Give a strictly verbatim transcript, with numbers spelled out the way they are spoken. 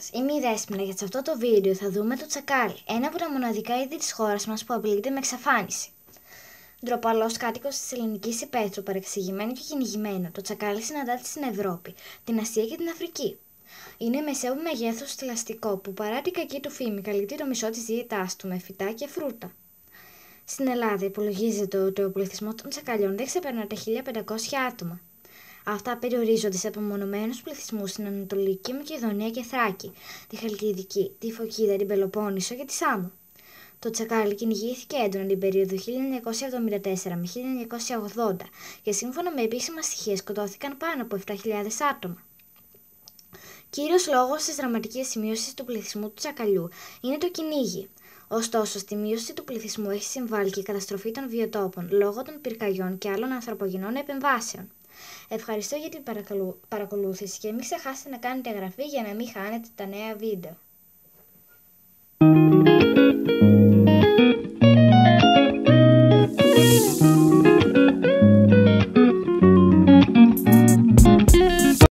σας, είμαι η Δέσποινα και σε αυτό το βίντεο θα δούμε το τσακάλι, ένα από τα μοναδικά είδη της χώρας μας που απειλείται με εξαφάνιση. Ντροπαλός κάτοικος της ελληνικής υπαίθρου, παρεξηγημένο και κυνηγημένο, το τσακάλι συναντάται στην Ευρώπη, την Ασία και την Αφρική. Είναι μεσαίου μεγέθους θηλαστικό που παρά την κακή του φήμη καλύπτει το μισό της δίαιτάς του με φυτά και φρούτα. Στην Ελλάδα υπολογίζεται ότι ο πληθυσμός των τσακαλιών δεν ξεπερνά τα χίλια πεντακόσια άτομα. Αυτά περιορίζονται σε απομονωμένους πληθυσμούς στην Ανατολική Μακεδονία και Θράκη, τη Χαλκιδική, τη Φωκίδα, την Πελοπόννησο και τη Σάμο. Το τσακάλι κυνηγήθηκε έντονα την περίοδο χίλια εννιακόσια εβδομήντα τέσσερα με χίλια εννιακόσια ογδόντα και σύμφωνα με επίσημα στοιχεία σκοτώθηκαν πάνω από επτά χιλιάδες άτομα. Κύριος λόγος της δραματικής μείωσης του πληθυσμού του τσακαλιού είναι το κυνήγι. Ωστόσο, στη μείωση του πληθυσμού έχει συμβάλει και η καταστροφή των βιοτόπων λόγω των πυρκαγιών και άλλων ανθρωπογενών επεμβάσεων. Ευχαριστώ για την παρακολούθηση και μην ξεχάσετε να κάνετε εγγραφή για να μην χάνετε τα νέα βίντεο.